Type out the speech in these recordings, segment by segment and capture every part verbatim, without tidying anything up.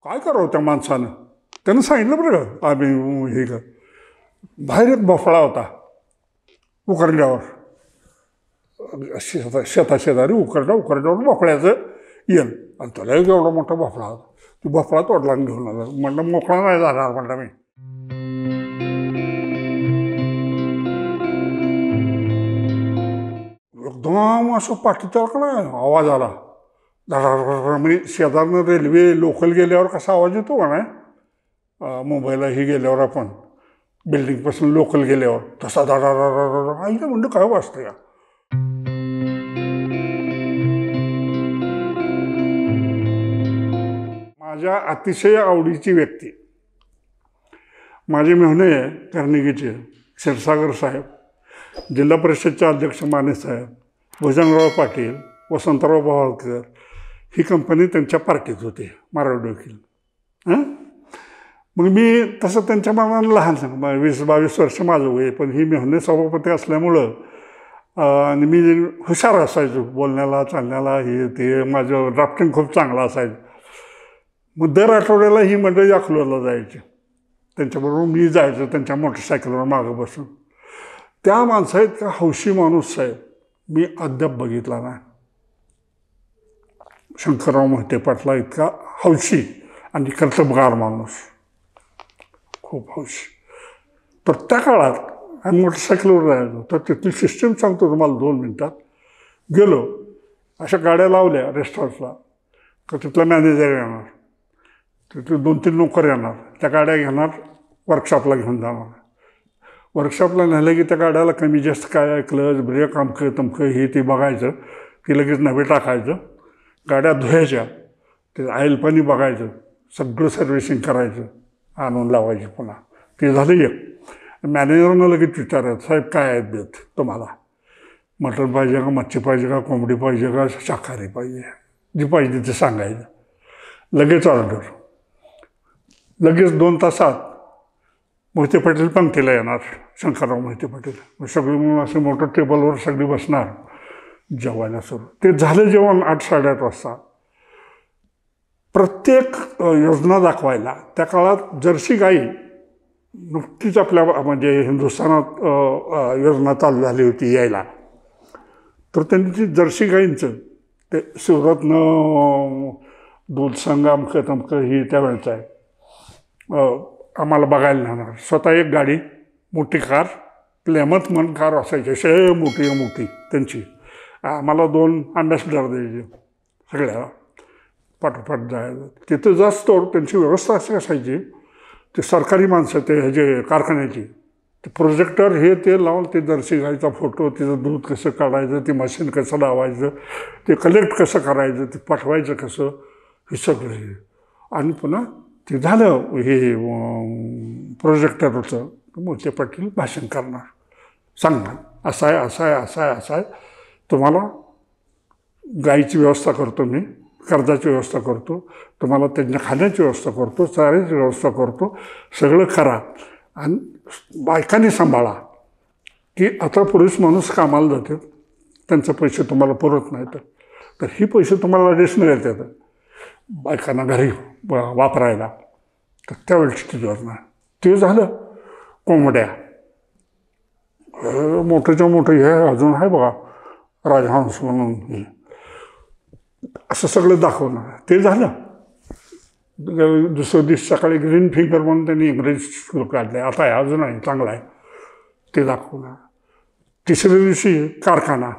काय करावं त्या माणसानं. त्यानं सांगितलं बरं का, आम्ही हे का बाहेर एक भोपळा होता उकरड्यावर, शेता शेता शेजारी उकरड्या उकरड्यावर भोपळ्याचं येल, आणि त्याला एक एवढा मोठा भोपळा होता. ती भोपळा तोडला आणि घेऊन आला. म्हणलं मोकळा नाही जाणार म्हणलं मी. एकदम असं पाठीचा आवाज आला धडा. म्हणजे शेजारनं रेल्वे लोकल गेल्यावर कसा आवाज येतो का नाही, मुंबईला ही गेल्यावर आपण बिल्डिंगपासून लोकल गेल्यावर तसा धडा धडा. आईला म्हणलं काय वाजतं या. माझ्या अतिशय आवडीची व्यक्ती माझे मेहुणे कर्णिकीचे क्षीरसागर साहेब, जिल्हा परिषदचे अध्यक्ष माने साहेब, भुजंगराव पाटील, वसंतराव भवाळकर, ही कंपनी त्यांच्या पार्टीत होती मारवाडी वकील. हां, मग मी तसं त्यांच्या मनानं लहान वीस बावीस वर्ष माझं वय, पण ही मेहुणे सभापती असल्यामुळं आणि मी हुशार असायचो बोलण्याला चालण्याला, हे ते माझं ड्राफ्टिंग खूप चांगलं असायचं. मग दर आठवड्याला ही मंडळी अकलूजला जायची, त्यांच्याबरोबर मी जायचं त्यांच्या मोटरसायकलवर मागं बसून. त्या माणसा इतका हौशी माणूस साहेब मी अद्याप बघितला नाही. शंकरराव मोहिते पाटला इतका हौशी आणि कर्तबगार माणूस, खूप हौशी. तर त्या काळात आम्ही मोटरसायकलवर जायचो. तर तिथली सिस्टीम सांगतो तुम्हाला दोन मिनटात. गेलो, अशा गाड्या लावल्या रेस्टॉरंटला तर तिथला मॅनेजर येणार, तिथे दोन तीन नोकर येणार, त्या गाड्या घेणार वर्कशॉपला घेऊन जाणार. वर्कशॉपला नेलं की त्या गाड्याला कमी जास्त काय आहे, क्लच ब्रेक अमकं तमकं हे ते बघायचं, ती लगेच नवे टाकायचं, गाड्या धुवायच्या, ते ऑइल पाणी बघायचं, सगळं सर्व्हिसिंग करायचं, आणून लावायची पुन्हा. ते झालं एक. मॅनेजरनं लगेच विचारायचं, साहेब काय आहेत बेत तुम्हाला, मटण पाहिजे का, मच्छी पाहिजे का, कोंबडी पाहिजे का, शाकाहारी पाहिजे, जी पाहिजे ते सांगायचं. लगेच ऑर्डर. लगेच दोन तासात मोहिते पाटील पंक्तीला येणार, शंकरराव मोहिते पाटील. सगळी म्हणून असं मोठं टेबलवर सगळी बसणार जेवायला सुरू. ते झालं जेवण आठ साडेआठ वाजता. प्रत्येक योजना दाखवायला त्या काळात जर्सी गाई नुकतीच आपल्या म्हणजे हिंदुस्थानात योजना चालू झाली होती यायला. तर त्यांनी ती जर्सी गाईंचं ते सुरतनं दूध संघ अमकं तमकं ही त्यावेळेचं आहे, आम्हाला बघायला नेणार. स्वतः एक गाडी मोठी कार, प्लेमथ मन कार असायची, असे मोठी मोठी त्यांची. आम्हाला दोन अँबॅसिडर द्यायचे, सगळ्या पाठोपाठ जायचं. तिथं जास्त त्यांची व्यवस्था अशी असायची, ते सरकारी माणसं ते ह्याचे कारखान्याची, ते प्रोजेक्टर हे ते लावून ते जर्सी गाईचा फोटो, तिचं दूध कसं काढायचं, ते मशीन कसं लावायचं, ते कलेक्ट कसं करायचं, ते पाठवायचं कसं, हे सगळं हे. आणि पुन्हा ते झालं हे प्रोजेक्टरचं, मोहिते पाटील भाषण करणार, सांगणार असं आहे असं आहे असं आहे असं आहे, तुम्हाला गाईची व्यवस्था करतो मी, कर्जाची व्यवस्था करतो, तुम्हाला त्यांच्या खाण्याची व्यवस्था करतो, चाऱ्याची व्यवस्था करतो, सगळं करा. आणि बायकांनी सांभाळा की आता पुरुष माणूस कामाला जाते, त्यांचे पैसे तुम्हाला पुरत नाही, तर तर ही पैसे तुम्हाला ॲडिशनल येतात बायकांना घरी वापरायला. तर त्यावेळेची ती योजना. ते झालं. कोंबड्या मोठंच्या मोठं हे अजून आहे बघा, राजहंस म्हणून हे असं सगळं दाखवणार. ते झालं. दुसऱ्या दिवशी सकाळी ग्रीन फिंगर म्हणून त्यांनी इंग्रजी स्कूल काढलं, आता आहे अजून आहे, चांगलं आहे, ते दाखवणार. तिसऱ्या दिवशी कारखाना.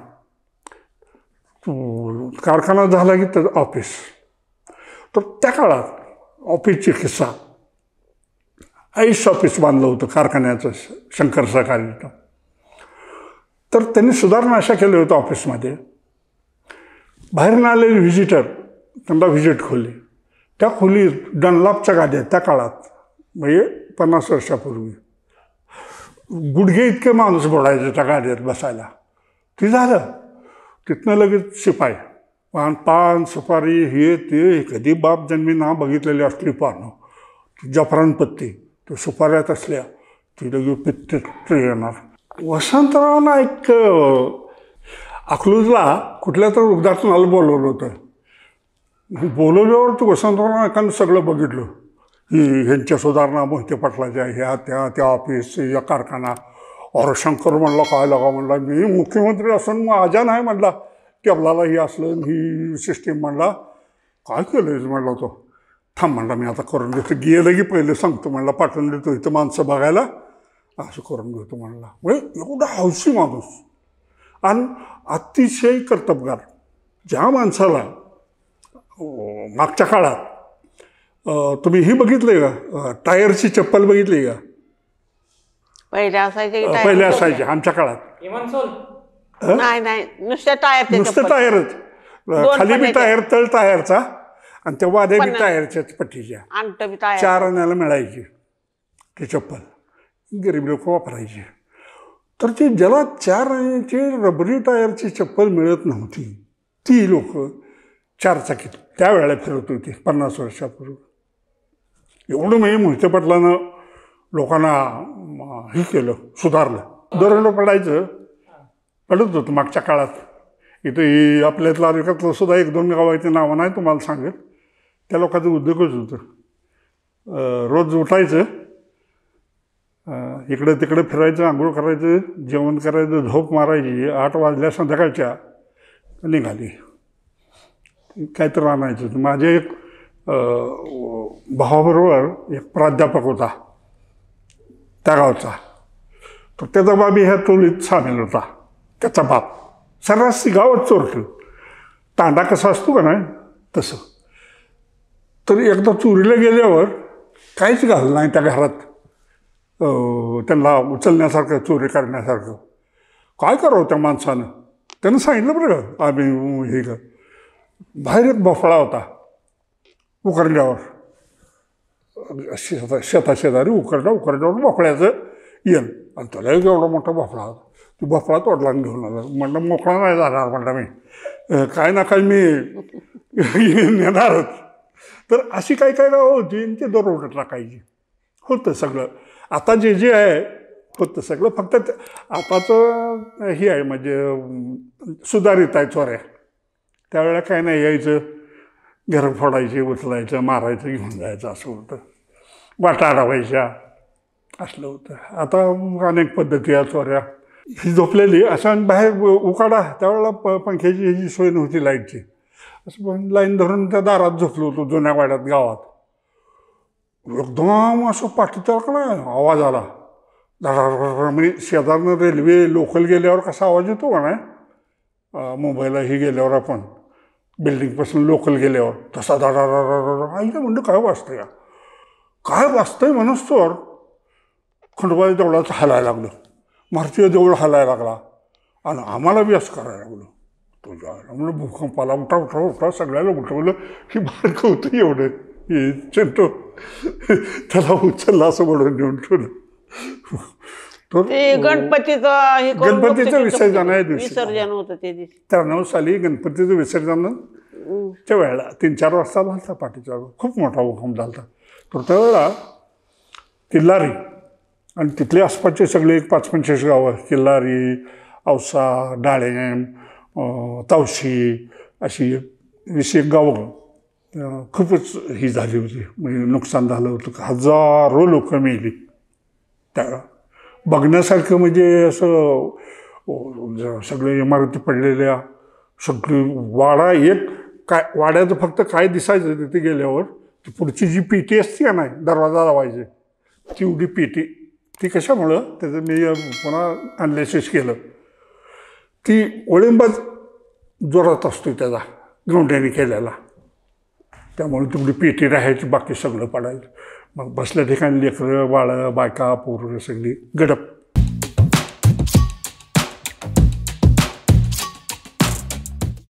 कारखाना झाला की त्याचं ऑफिस. तर त्या काळात ऑफिसची किस्सा, आईस ऑफिस बांधलं होतं कारखान्याचं शंकर सहकारीचं. तर त्यांनी सुधारणा अशा केल्या होत्या ऑफिसमध्ये, बाहेरून आलेले व्हिजिटर त्यांना व्हिजिट खोली, त्या खोलीत डनलॉपच्या गाड्या त्या काळात म्हणजे पन्नास वर्षापूर्वी गुडघे इतके माणूस बोलायचे त्या गाड्यात बसायला. ते झालं. तिथनं लगेच शिपाई, पान पान सुपारी हे ते, कधी बाप जन्मी ना बघितलेली असली पानं, जफरान पत्ती तो सुपाऱ्यात असल्या, ती लगेच पित्त येणार. वसंतरावना एक अकलूजला कुठल्या तर उद्घाटनाला बोलवलं होतं. बोलवल्यावर तू वसंतराव नाईकांनी सगळं बघितलं. ही ह्यांच्या सुधारणा मोहिते पाटलाच्या ह्या त्या त्या ऑफिस या कारखाना. अरे शंकर म्हणला काय लागा म्हणला, मी मुख्यमंत्री असून माझ्या नाही म्हणला टेबलाला ही असलं ही सिस्टीम म्हणला. काय केलं म्हणला तो. थांब म्हणला मी आता करून देतो, गेलं की पहिले सांगतो म्हणला, पाठवून देतो इथं माणसं बघायला, असं करून घेतो म्हणला. म्हणजे एवढा हौशी माणूस आणि अतिशय कर्तबगार. ज्या माणसाला मागच्या काळात तुम्ही ही बघितलंय का, टायरची चप्पल बघितली का? पहिले असायचे पहिले असायचे आमच्या काळात. नाही नाही नुसत्या टायर, नुसतं टायरच, खाली बी टायर तळ टायरचा आणि त्या वाद्या बी टायरच्याच पट्टीच्या चार आण्याला मिळायची ती चप्पल. गरीब लोक वापरायची. तर ती ज्याला चार आण्याची रबरी टायरची चप्पल मिळत नव्हती ती लोक चारचाकीत त्यावेळेला फिरत होती पन्नास वर्षापूर्वी. एवढं म्हणजे मोहिते पाटलानं लोकांना हे केलं, सुधारलं. दरड पडायचं पडत होतं मागच्या काळात. इथं ही आपल्यातलं तालुक्यातलं सुद्धा एक दोन गावाची नावं नाही तुम्हाला सांगेल. त्या लोकांचं उद्योगच होतं. रोज उठायचं, इकडं तिकडं फिरायचं, आंघोळ करायचं, जेवण करायचं, झोप मारायची. आठ वाजल्या संध्याकाळच्या निघाली काहीतरी आणायचं. माझे एक भावाबरोबर एक प्राध्यापक होता त्या गावचा. तर त्याचा बाबी ह्या टोळीत सामील होता. त्याचा बाप सर्रास गावात चोरटं. तांडा कसा असतो का नाही तसं. तर एकदा चोरीला गेल्यावर काहीच घाललं नाही त्या घरात त्यांना उचलण्यासारखं, चोरी करण्यासारखं. काय करावं त्या माणसानं. त्यानं सांगितलं बरं का, आम्ही हे का बाहेर एक भोपळा होता उकरड्यावर, शेता शेता शेजारी उकरड्या उकरड्यावर भोपळ्याचं येल. आणि त्याला एक एवढा मोठा भोपळा होता. ती भोपळा तोडला घेऊन आला. म्हणलं मोकळा नाही जाणार म्हणलं मी, काय ना काय मी नेणारच. तर अशी काही काय गावं होती आणि ते दरोडे टाकायची. होतं सगळं. आता जे जे आहे होतं सगळं. फक्त आताचं हे आहे म्हणजे सुधारित आहे चोऱ्या. त्यावेळेला काय नाही, यायचं घरं फोडायचे, उचलायचं, मारायचं, घेऊन जायचं असं होतं. वाटा अडवायच्या असलं होतं. आता अनेक पद्धती या चोऱ्या. ही झोपलेली असं बाहेर उकाडा, त्यावेळेला प पंख्याची ह्याची सोय नव्हती लाईटची. असं पण लाईन धरून त्या दारात झोपलो होतो जुन्या वाड्यात गावात. एकदम असं पाठीचा का आवाज आला. म्हणजे शेजारनं रेल्वे लोकल गेल्यावर कसा आवाज येतो का नाही, मुंबईला ही गेल्यावर आपण बिल्डिंगपासून लोकल गेल्यावर तसा दाडा ऐकलं. म्हणलं काय वाजतं या, काय वाजतंय म्हणूनच तर खंडोबाच्या देवळाचं हलायला लागलं, मारुतीच्या देवळ हलायला लागला आणि आम्हाला बी असं करायला लागलं. तुझ्या म्हणलं भूकंपाला उठा उठा उठा सगळ्याला उठवलं. ही बारकं होतं एवढं हे चिंटो, त्याला उचलला असं म्हणून नेऊन ठेवलं. तर गणपतीचं गणपतीचं विसर्जन आहे दिवशी, विसर्जन होतं ते दिवशी त्र्याण्णव साली गणपतीचं विसर्जनाच्या वेळेला तीन चार वाजता झाला पाठीचा खूप मोठा भूकंप झाला. तर त्यावेळेला किल्लारी आणि तिथले आसपासचे सगळे एक पाच पंचवीस गावं, किल्लारी, औसा, डाळेम, तावशी अशी वीस एक गावं खूपच ही झाली होती. म्हणजे नुकसान झालं होतं. हजारो लोक मेली. त्या बघण्यासारखं म्हणजे असं सगळे इमारती पडलेल्या, सगळी वाडा एक काय वाड्याचं फक्त काय दिसायचं तिथे गेल्यावर ती पुढची जी पेटी असते का नाही दरवाजा लावायचे ती एवढी पेटी. ती कशामुळं त्याचं मी पुन्हा अनालिसिस केलं. ती ओळिंबाच जोरात असतो त्याचा गवंड्याने केलेला, त्यामुळे तेवढी पेटी राहायची, बाकी सगळं पडायचं. मग बसल्या ठिकाणी लेकरं बाळं बायका पोरं सगळी गडप